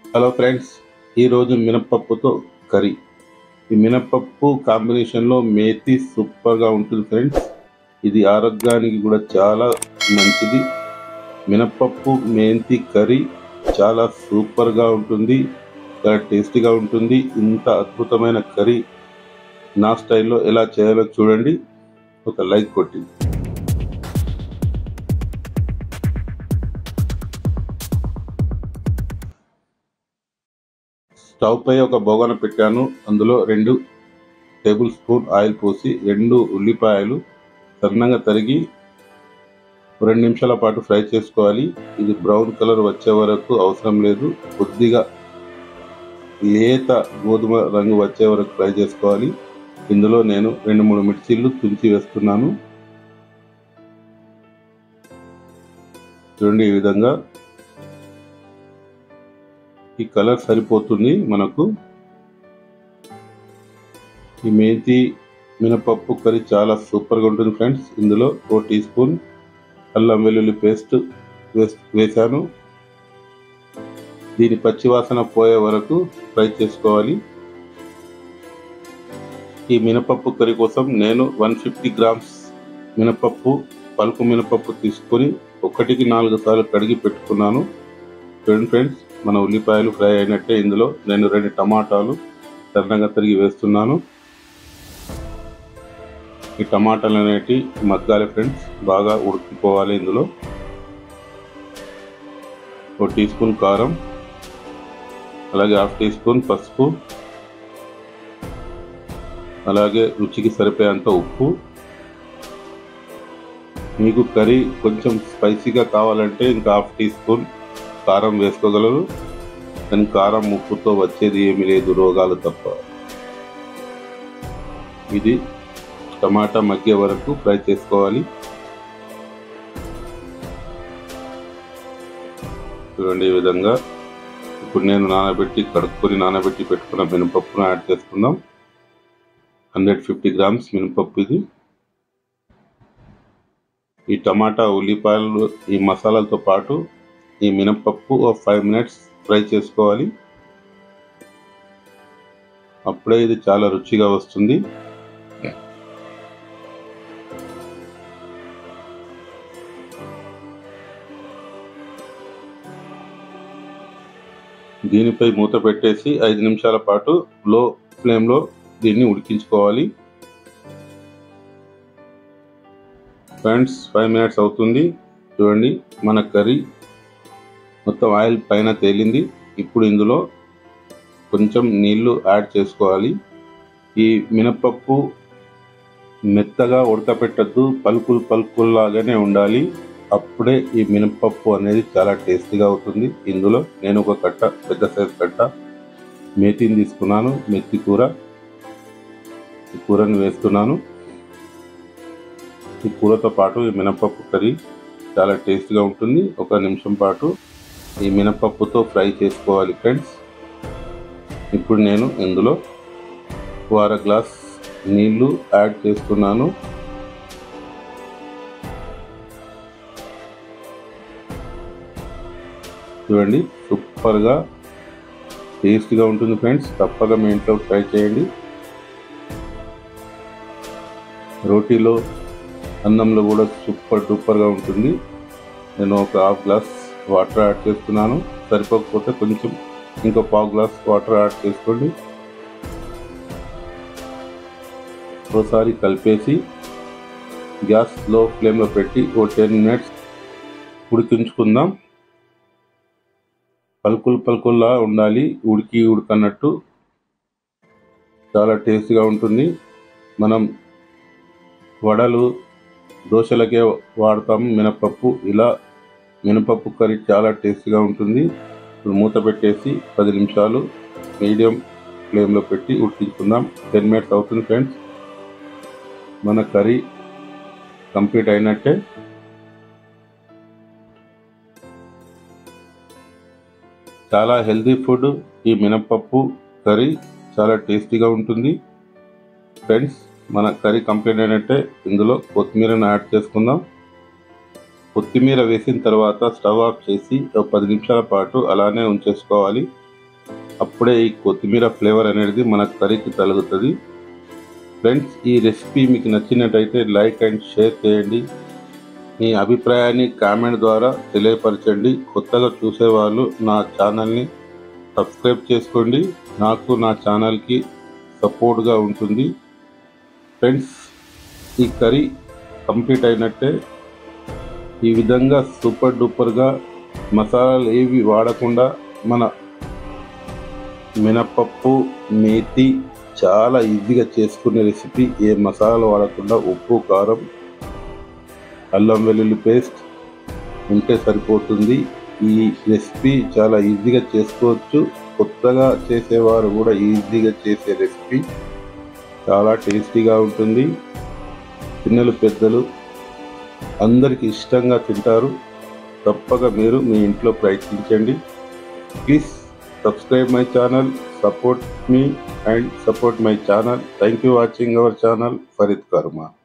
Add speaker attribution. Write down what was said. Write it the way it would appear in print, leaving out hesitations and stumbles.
Speaker 1: Hello friends, ఈరోజు మినప్పప్పుతో curry. ఈ మినప్పప్పు కాంబినేషన్లో మేతి సూపర్గా ఉంటుంది ఫ్రెండ్స్. ఇది ఆరోగ్యానికి కూడా చాలా మంచిది. మినప్పప్పు మెంతి కర్రీ చాలా సూపర్గా ఉంటుంది, చాలా టేస్టీగా ఉంటుంది. ఇంత అద్భుతమైన కర్రీ నా స్టైల్లో ఎలా చేయాలో చూడండి. ఒక లైక్ కొట్టి స్టవ్ పై ఒక బొగన పెట్టాను. అందులో 2 టేబుల్ స్పూన్ ఆయిల్ పోసి 2 ఉల్లిపాయలు సన్నగా తరిగి 2 నిమిషాల పాటు ఫ్రై చేసుకోవాలి. ఇది బ్రౌన్ కలర్ వచ్చే వరకు అవసరం లేదు, కొద్దిగా లేత గోధుమ రంగు వచ్చే వరకు ఫ్రై చేసుకోవాలి. ఇందులో నేను 2-3 మిర్చీలు తుంచి వేస్తున్నాను. చూడండి, ఈ విధంగా ఈ కలర్ సరిపోతుంది మనకు. ఈ మెంతి మినపప్పు కర్రీ చాలా సూపర్గా ఉంటుంది ఫ్రెండ్స్. ఇందులో 1 టీ స్పూన్ అల్లం వెల్లుల్లి పేస్ట్ వేసాను. దీని పచ్చివాసన పోయే వరకు ఫ్రై చేసుకోవాలి. ఈ మినపప్పు కర్రీ కోసం నేను 150 గ్రామ్స్ మినపప్పు, పలుకు మినపప్పు తీసుకొని 1కి 4 సార్లు కడిగి పెట్టుకున్నాను. చూడండి ఫ్రెండ్స్, మన ఉల్లిపాయలు ఫ్రై అయినట్టే ఇందులో నేను 2 టమాటాలు సన్నగా తరిగి వేస్తున్నాను. ఈ టమాటాలు అనేటివి మగ్గాలి ఫ్రెండ్స్, బాగా ఉడికిపోవాలి. ఇందులో 1 టీ స్పూన్ కారం, అలాగే 1/2 టీ స్పూన్ పసుపు, అలాగే రుచికి సరిపోయేంత ఉప్పు. మీకు కర్రీ కొంచెం స్పైసీగా కావాలంటే ఇంకా 1/2 టీ స్పూన్ కారం వేసుకోగలరు. కానీ కారం ఉప్పుతో వచ్చేది ఏమీ లేదు, రోగాలు తప్ప. ఇది టమాటా మగ్గే వరకు ఫ్రై చేసుకోవాలి. చూడండి, ఈ విధంగా. ఇప్పుడు నేను నానబెట్టి పెట్టుకున్న మినపప్పును యాడ్ చేసుకుందాం. 150 గ్రామ్స్ మినపప్పు ఇది. ఈ టమాటా, ఉల్లిపాయలు, ఈ మసాలాలతో పాటు ఈ మినపప్పు 5 మినిట్స్ ఫ్రై చేసుకోవాలి. అప్పుడే ఇది చాలా రుచిగా వస్తుంది. దీనిపై మూత పెట్టేసి 5 నిమిషాల పాటు లో ఫ్లేమ్లో దీన్ని ఉడికించుకోవాలి. ఫ్రెండ్స్, 5 మినిట్స్ అవుతుంది. చూడండి, మన కర్రీ మొత్తం ఆయిల్ పైన తేలింది. ఇప్పుడు ఇందులో కొంచెం నీళ్లు యాడ్ చేసుకోవాలి. ఈ మినపప్పు మెత్తగా ఉడకపెట్టద్దు, పలుకుల్లాగానే ఉండాలి. అప్పుడే ఈ మినపప్పు అనేది చాలా టేస్టీగా అవుతుంది. ఇందులో నేను ఒక పెద్ద సైజు కట్ట మేతిని తీసుకున్నాను. మెత్తి కూర, ఈ కూరని వేస్తున్నాను. ఈ కూరతో పాటు ఈ మినపప్పు కర్రీ చాలా టేస్టీగా ఉంటుంది. 1 నిమిషం పాటు ఈ మినపప్పుతో ఫ్రై చేసుకోవాలి ఫ్రెండ్స్. ఇప్పుడు నేను ఇందులో 1/2 గ్లాస్ నీళ్లు యాడ్ చేస్తున్నాను. చూడండి, సూపర్గా టేస్టీగా ఉంటుంది ఫ్రెండ్స్. తప్పక మీ ఇంట్లో ట్రై చేయండి. రోటీలో, అన్నంలో కూడా సూపర్గా ఉంటుంది. నేను ఒక 1/2 గ్లాస్ వాటర్ యాడ్ చేస్తున్నాను. సరిపోకపోతే కొంచెం ఇంకో 1/4 గ్లాస్ వాటర్ యాడ్ చేసుకోండి. ఒకసారి కలిపేసి గ్యాస్ లో ఫ్లేమ్లో పెట్టి 10 మినిట్స్ ఉడికించుకుందాం. పలుకుల్లా ఉండాలి, ఉడకన్నట్టు. చాలా టేస్టీగా ఉంటుంది. మనం వడలు, దోశలకే వాడతాము మినపప్పు. ఇలా మినపప్పు కర్రీ చాలా టేస్టీగా ఉంటుంది. ఇప్పుడు మూత పెట్టేసి 10 నిమిషాలు మీడియం ఫ్లేమ్లో పెట్టి ఉడికించుకుందాం. 10 మినిట్స్ అవుతుంది ఫ్రెండ్స్. మన కర్రీ కంప్లీట్ అయినట్టే. చాలా హెల్తీ ఫుడ్ ఈ మినపప్పు కర్రీ, చాలా టేస్టీగా ఉంటుంది ఫ్రెండ్స్. మన కర్రీ కంప్లీట్ అయినట్టే. ఇందులో కొత్తిమీరను యాడ్ చేసుకుందాం. కొత్తిమీర వేసిన తర్వాత స్టవ్ ఆఫ్ చేసి 10 నిమిషాల పాటు అలానే ఉంచేసుకోవాలి. అప్పుడే ఈ కొత్తిమీర ఫ్లేవర్ అనేది మన కర్రీకి తగులుతుంది. ఫ్రెండ్స్, ఈ రెసిపీ మీకు నచ్చినట్టయితే లైక్ అండ్ షేర్ చేయండి. మీ అభిప్రాయాన్ని కామెంట్ ద్వారా తెలియపరచండి. కొత్తగా చూసేవాళ్ళు నా ఛానల్ని సబ్స్క్రైబ్ చేసుకోండి. నాకు నా ఛానల్కి సపోర్ట్గా ఉంటుంది. ఫ్రెండ్స్, ఈ కర్రీ కంప్లీట్ అయినట్టే. ఈ విధంగా సూపర్ డూపర్గా మసాలాలు ఏవి వాడకుండా మన మినపప్పు మేతి చాలా ఈజీగా చేసుకునే రెసిపీ. ఏ మసాలాలు వాడకుండా ఉప్పు, కారం, అల్లం వెల్లుల్లి పేస్ట్ ఉంటే సరిపోతుంది. ఈ రెసిపీ చాలా ఈజీగా చేసుకోవచ్చు. కొత్తగా చేసేవారు కూడా ఈజీగా చేసే రెసిపీ. చాలా టేస్టీగా ఉంటుంది. పిల్లలు పెద్దలు అందరికీ ఇష్టంగా తింటారు. తప్పక మీరు మీ ఇంట్లో ప్రయత్నించండి. Please subscribe my channel, support me and support my channel. Thank you watching our channel Farid Karma.